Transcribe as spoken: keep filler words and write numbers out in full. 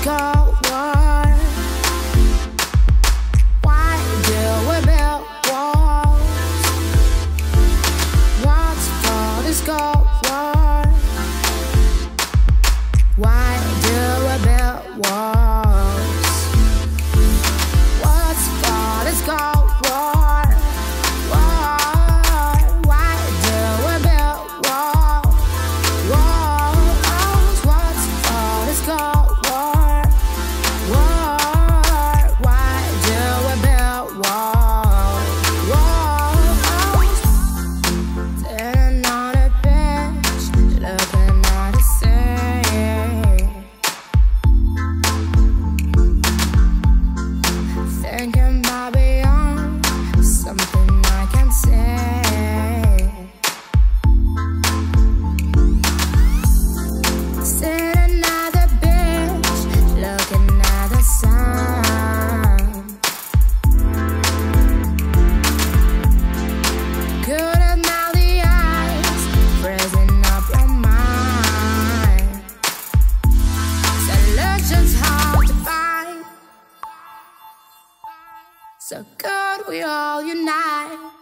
Cold War. Why do we build walls? What's for this Cold War? Why do we build walls? What's for this Cold War? War. Why do we build walls? Walls. What's for this Cold War? War. Why do we build walls? Walls. Sitting on a bench, looking at the sea, thinking about beyond something I can say. Sitting at the bench, looking at the sun. Couldn't melt the ice, freezing up your mind. Solutions hard to find. So could we all unite?